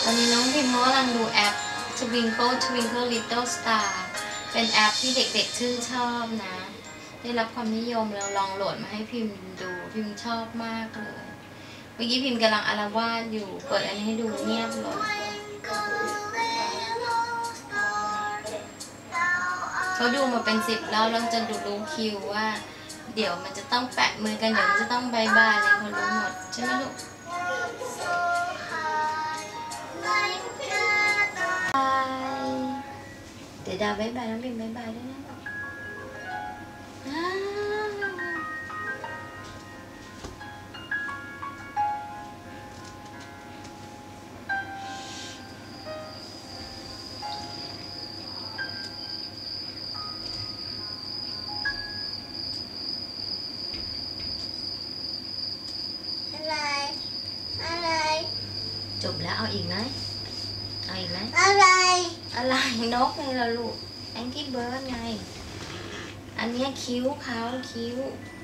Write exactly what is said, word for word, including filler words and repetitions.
อนนี้น้องพิมพ์เขากำลังดูแอป Twinkle Twinkle Little Star เป็นแอปที่เด็กๆชื่นชอบนะได้รับความนิยมเราลองโหลดมาให้พิมพ์ดูพิมพ์ชอบมากเลยเมื่อกี้พิมพ์กำลังอาละวาดอยู่เปิดอันนี้ให้ดูเงียบเลยเขาดูมาเป็นสิบแล้วเราจะดูรู้คิวว่าเดี๋ยวมันจะต้องแปะมือกันเดี๋ยวมันจะต้องบายบายเลยเขารู้หมดใช่ไหมลูกเดี๋ยวดาวบายบายน้องพิมพ์บายบายด้วยนะอะไรอะไรจบแล้วเอาอีกไหมเอาอีกไหมอะไรอะไรนกไงล่ะลูกแองกี้เบิร์ดไงอันนี้คิ้วเขาคิ้ว